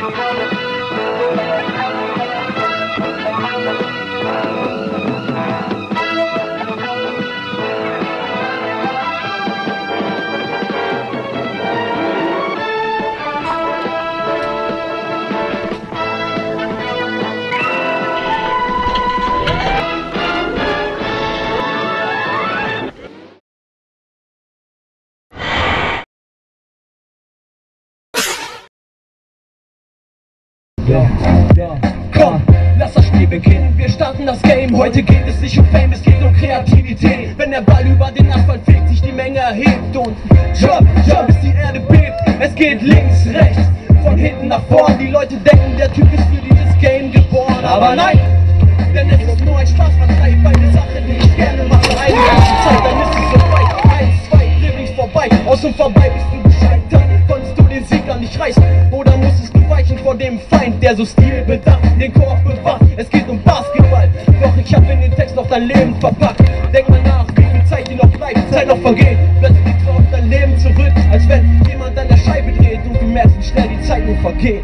Komm, lass das Spiel beginnen, wir starten das Game. Heute geht es nicht um Fame, es geht um Kreativität. Wenn der Ball über den Asphalt fegt, sich die Menge erhebt und Jump, Jump, bis die Erde bebt. Es geht links, rechts, von hinten nach vorn. Die Leute denken, der Typ ist für dieses Game geboren. Aber nein, denn es ist nur ein Spaß, man treibt eine Sache, die ich gerne mache. Eine ganze Zeit, dann ist es soweit. 1, 2, Dribblings vorbei, aus und vorbei bist du gescheitert. Konntest du den Sieg gar nicht reißen, oder musstest du weichen vor dem Feind, der so stilbedacht den Korb bewacht. Es geht um Basketball, doch ich hab in den Text noch dein Leben verpackt. Denk mal nach, wie viel Zeit dir noch bleibt, Zeit noch vergeht. Plötzlich blickst du auf dein Leben zurück, als wenn jemand an der Scheibe dreht und du merkst, wie schnell die Zeit nur vergeht.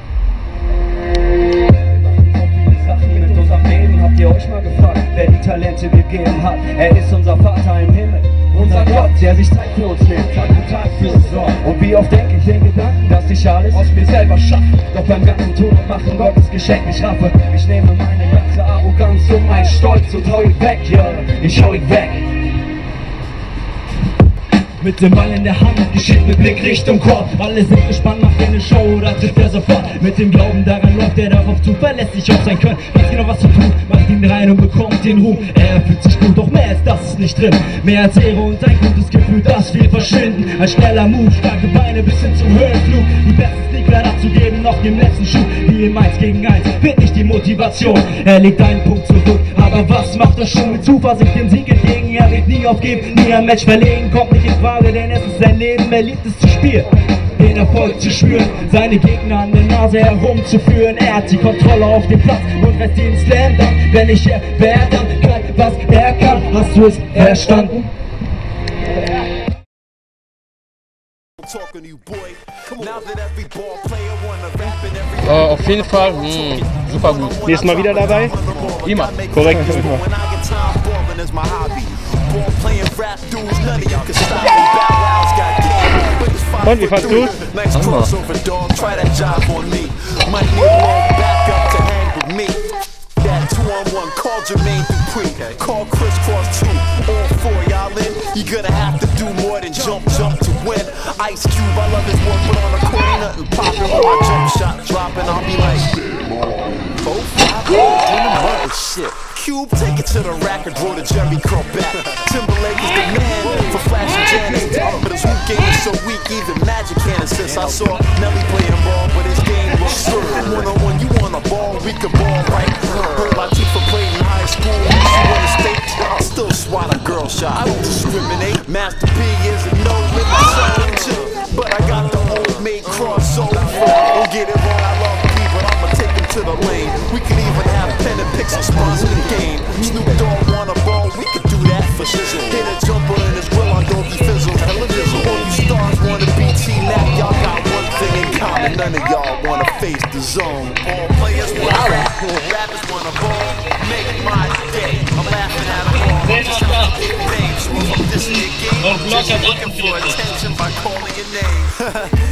Mit unserem Leben, habt ihr euch mal gefragt, wer die Talente gegeben hat? Er ist unser Vater im Himmel, unser Gott, der sich Zeit für uns nimmt, Tag für Tag für uns sorgt. Und wie oft denke ich den Gedanken, dass ich alles aus mir selber schaffe. Doch beim ganzen Tun und Machen Gottes Geschenk ich raffe. Ich nehme meine ganze Arroganz und mein Stolz und hau ihn weg, ja, ich hau ihn weg. Mit dem Ball in der Hand, geschickt mit Blick Richtung Korb. Alle sind gespannt nach der Show, da trifft er sofort. Mit dem Glauben daran läuft er darauf zu, verlässlich auf sein Können. Weiß genau was zu tun, macht ihn rein und bekommt den Ruhm. Er fühlt sich gut, doch mehr als das ist nicht drin. Mehr als Ehre und ein gutes Gefühl, das will verschwinden. Ein schneller Move, starke Beine bis hin zum Höhenflug. Die besten Sneaker abzugeben, noch dem letzten Schuh. Wie im 1 gegen 1, wird nicht die Motivation. Er legt einen Punkt zurück, aber was macht er schon mit Zuversicht dem Sieg entgegen? Er wird nie aufgeben, nie ein Match verlegen, kommt nicht in Frage, denn es ist sein Leben, er liebt es zu spielen, den Erfolg zu spüren, seine Gegner an der Nase herumzuführen. Er hat die Kontrolle auf dem Platz und reißt den Slam dann. Wenn ich wer dann kann, was er kann, hast du es verstanden? Auf jeden Fall, super gut. Nächstes Mal wieder dabei? Immer. Korrekt. Und wie fandst du's? That 2-on-1, call Jermaine Dupri, call Crisscross 2, all 4 y'all in. You're gonna have to do more than jump to win. Ice Cube, I love his work, but on the court ain't nothing poppin'. When my jump shot droppin', I'll be like 4, 5, 8, shit. Cube, take it to the rack and grow the Jerry curl back. Timberlake is the man for flashing Janice, but his hoop game is so weak, even Magic can't assist. I saw Nelly playing ball, but his game was certain. One-on-one, you want a ball, we can ball right. Heard Latifah played in high school, she won the state. I'll still swat a girl shot. I don't discriminate. Master P is a no-limit soldier, but I got the old maid crossover. Don't get it wrong, I love P, but I'ma take him to the lane. We could even have pen and pixel sponsor the game. Snoop Dogg want a ball, we could do that for shizzle. Hit a jumper in his grill on Doggy Fizzle. Television, all you stars wanna be T-Mac. Y'all got one thing in common, none of y'all wanna face the zone. All players wanna rap, rappers wanna ball. Make my day, I'm laughing at them all. I'm just trying to get paid, so if I'm dissing your game, I'm just looking for attention by calling your name.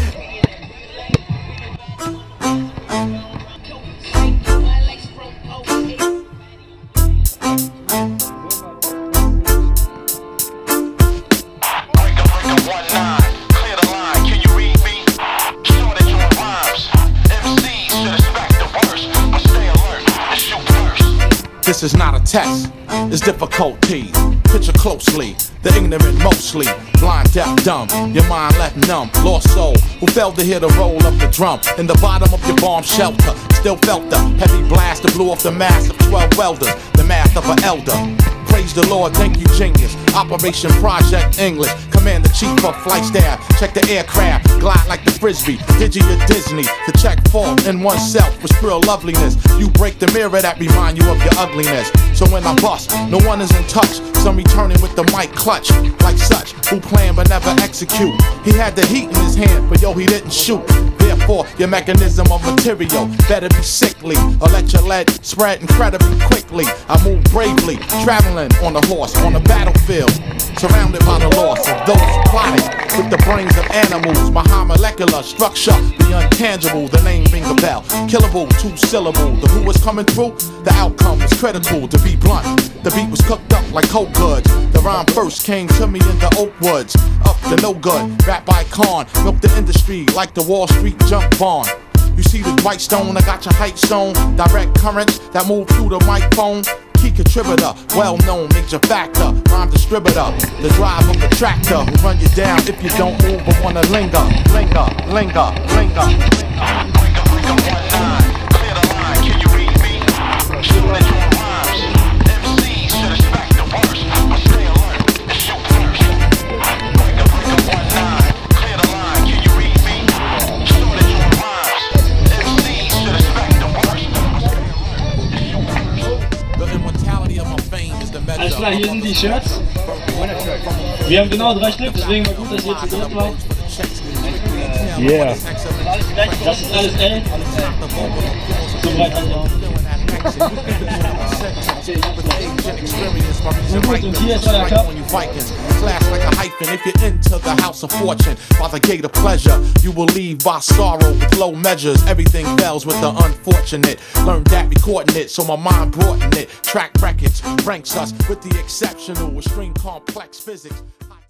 This is not a test, it's difficulties. Picture closely, the ignorant mostly. Blind, deaf, dumb, your mind left numb. Lost soul, who failed to hear the roll of the drum. In the bottom of your bomb shelter, still felt the heavy blast that blew off the mass of 12 welders. The math of an elder. Praise the Lord, thank you, genius. Operation Project English. Commander Chief of Flight Staff. Check the aircraft, glide like the frisbee. Digi to Disney, to check fault in oneself with pure loveliness. You break the mirror that remind you of your ugliness. So when I bust, no one is in touch. Some returning with the mic clutch, like such, who plan but never execute. He had the heat in his hand, but yo, he didn't shoot. Therefore, your mechanism of material better be sickly, or let your lead spread incredibly quickly. I move bravely, traveling on a horse on a battlefield, surrounded by the loss of those plotting with the brains of animals. My high molecular structure, the intangible, the name ring a bell. Killable, 2-syllable. The who was coming through, the outcome was critical. To be blunt, the beat was cooked up like coke goods. The rhyme first came to me in the oak woods. Up to no good, rap icon, milk the industry like the Wall Street junk bond. You see the white stone, I got your height stone. Direct currents that move through the microphone. Key contributor, well-known major factor. Rhyme distributor, the drive of the tractor who run you down if you don't move but wanna linger, linger, linger, linger. Alles klar, hier sind die Shirts. Wir haben genau 3 Stück, deswegen war gut, dass ihr zu dritt wart. Yeah. Das ist alles L. So breit also auch. Und hier ist euer Cup. Class like a hyphen if you're into the house of fortune. By the gate of pleasure, you will leave by sorrow with low measures. Everything fails with the unfortunate. Learned that recording it, so my mind brought in it. Track records ranks us with the exceptional, extreme complex physics.